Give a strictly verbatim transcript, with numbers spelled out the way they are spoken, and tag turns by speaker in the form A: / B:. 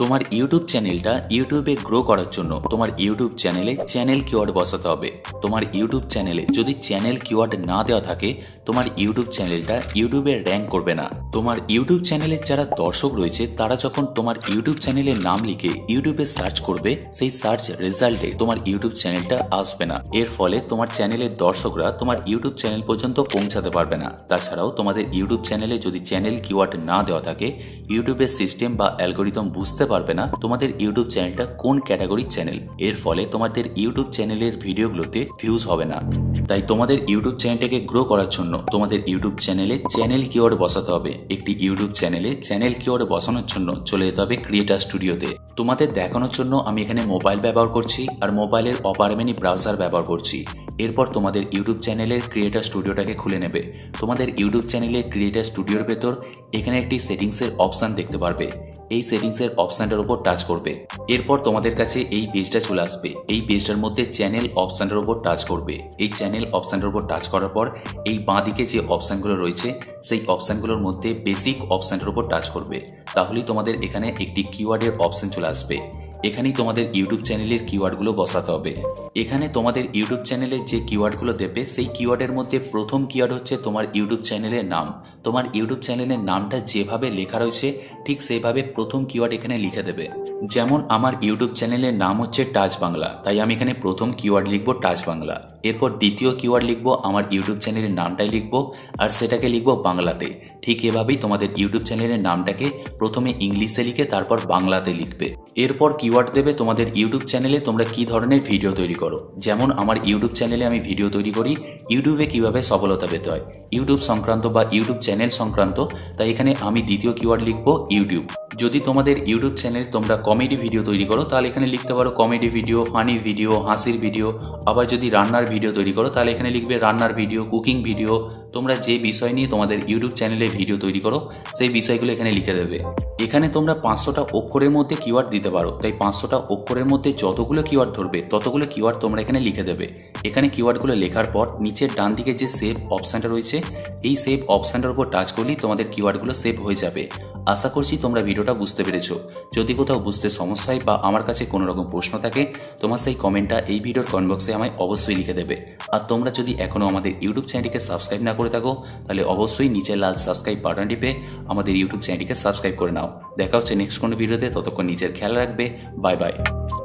A: তোমার ইউটিউব চ্যানেলটা ইউটিউবে গ্রো করার জন্য তোমার ইউটিউব চ্যানেলে চ্যানেল কিওয়ার্ড বসাতে হবে। তোমার ইউটিউব চ্যানেলে যদি চ্যানেল কিওয়ার্ড না দেওয়া থাকে তোমার ইউটিউব চ্যানেলটা ইউটিউবে র্যাঙ্ক করবে না। তোমার ইউটিউব চ্যানেলের যারা দর্শক রয়েছে তারা যখন তোমার ইউটিউব চ্যানেলের নাম লিখে ইউটিউবে সার্চ করবে সেই সার্চ রেজাল্টে তোমার ইউটিউব চ্যানেলটা আসবে না। এর ফলে তোমার চ্যানেলের দর্শকরা তোমার ইউটিউব চ্যানেল পর্যন্ত পৌঁছাতে পারবে না। তাছাড়াও তোমাদের ইউটিউব চ্যানেলে যদি চ্যানেল কিওয়ার্ড না দেওয়া থাকে ইউটিউবের সিস্টেম বা অ্যালগোরিদম বুঝতে পারবে না তোমাদের ইউটিউব চ্যানেলটা কোন ক্যাটাগরির চ্যানেল। এর ফলে তোমাদের ইউটিউব চ্যানেলের ভিডিওগুলোতে ভিউজ হবে না। তাই তোমাদের ইউটিউব চ্যানেলটাকে গ্রো করার জন্য তোমাদের ইউটিউব চ্যানেলে চ্যানেল কিওয়ার্ড বসাতে হবে। একটি ইউটিউব চ্যানেলে চ্যানেল কিওয়ার্ড বসানোর জন্য চলে যেতে হবে ক্রিয়েটার স্টুডিওতে। তোমাদের দেখানোর জন্য আমি এখানে মোবাইল ব্যবহার করছি আর মোবাইলের অপার মিনি ব্রাউজার ব্যবহার করছি। এরপর তোমাদের ইউটিউব চ্যানেলের ক্রিয়েটার স্টুডিওটাকে খুলে নেবে। তোমাদের ইউটিউব চ্যানেলের ক্রিয়েটার স্টুডিওর ভেতর এখানে একটি সেটিংসের অপশান দেখতে পারবে। এই সেটিংসের অপশানটার উপর টাচ করবে। এরপর তোমাদের কাছে এই পেজটা চলে আসবে। এই পেজটার মধ্যে চ্যানেল অপশানটার উপর টাচ করবে। এই চ্যানেল অপশানটার উপর টাচ করার পর এই বাঁদিকে যে অপশানগুলো রয়েছে সেই অপশানগুলোর মধ্যে বেসিক অপশানটার উপর টাচ করবে। তাহলেই তোমাদের এখানে একটি কিওয়ার্ডের অপশান চলে আসবে। এখানেই তোমাদের ইউটিউব চ্যানেলের কিওয়ার্ডগুলো বসাতে হবে। এখানে তোমাদের ইউটিউব চ্যানেলে যে কিওয়ার্ডগুলো দেবে সেই কিওয়ার্ডের মধ্যে প্রথম কিওয়ার্ড হচ্ছে তোমার ইউটিউব চ্যানেলের নাম। তোমার ইউটিউব চ্যানেলের নামটা যেভাবে লেখা রয়েছে ঠিক সেইভাবে প্রথম কিওয়ার্ড এখানে লিখে দেবে। যেমন আমার ইউটিউব চ্যানেলের নাম হচ্ছে টাচ বাংলা, তাই আমি এখানে প্রথম কিওয়ার্ড লিখব টাচ বাংলা। এরপর দ্বিতীয় কিওয়ার্ড লিখব আমার ইউটিউব চ্যানেলের নামটাই লিখব আর সেটাকে লিখব বাংলাতে। ঠিক এভাবেই তোমাদের ইউটিউব চ্যানেলের নামটাকে প্রথমে ইংলিশে লিখে তারপর বাংলাতে লিখবে। এরপর কিওয়ার্ড দেবে তোমাদের ইউটিউব চ্যানেলে তোমরা কি ধরনের ভিডিও তৈরি করো। যেমন আমার ইউটিউব চ্যানেলে আমি ভিডিও তৈরি করি ইউটিউবে কিভাবে সফলতা পেতে হয়, ইউটিউব সংক্রান্ত বা ইউটিউব চ্যানেল সংক্রান্ত, তাই এখানে আমি দ্বিতীয় কিওয়ার্ড লিখব ইউটিউব। যদি তোমাদের ইউটিউব চ্যানেল তোমরা কমেডি ভিডিও তৈরি করো তাহলে এখানে লিখতে পারো কমেডি ভিডিও, ফানি ভিডিও, হাসির ভিডিও। আবার যদি রান্নার ভিডিও তৈরি করো তাহলে এখানে লিখবে রান্নার ভিডিও, কুকিং ভিডিও। তোমরা যে বিষয় নিয়ে তোমাদের ইউটিউব চ্যানেলে ভিডিও তৈরি করো সেই বিষয়গুলো এখানে লিখে দেবে। এখানে তোমরা পাঁচশোটা অক্ষরের মধ্যে কিওয়ার্ড দিতে পারো, তাই পাঁচশোটা অক্ষরের মধ্যে যতগুলো কিওয়ার্ড ধরবে ততগুলো কিওয়ার্ড তোমরা এখানে লিখে দেবে। এখানে কিওয়ার্ডগুলো লেখার পর নিচের ডান দিকে যে সেভ অপশানটা রয়েছে এই সেভ অপশানটার উপর টাচ করলেই তোমাদের কিওয়ার্ডগুলো সেভ হয়ে যাবে। আশা করছি তোমরা ভিডিওটা বুঝতে পেরেছো। যদি কোথাও বুঝতে সমস্যা হয় বা আমার কাছে কোনো রকম প্রশ্ন থাকে তোমার সেই কমেন্টটা এই ভিডিওর কমেন্ট বক্সে আমায় অবশ্যই লিখে দেবে। আর তোমরা যদি এখনও আমাদের ইউটিউব চ্যানেলটিকে সাবস্ক্রাইব না করে থাকো তাহলে অবশ্যই নিচের লাল সাবস্ক্রাইব বাটন টিপে আমাদের ইউটিউব চ্যানেলটিকে সাবস্ক্রাইব করে নাও। দেখা হচ্ছে নেক্সট কোনো ভিডিওতে, ততক্ষণ নিজের খেয়াল রাখবে। Bye by.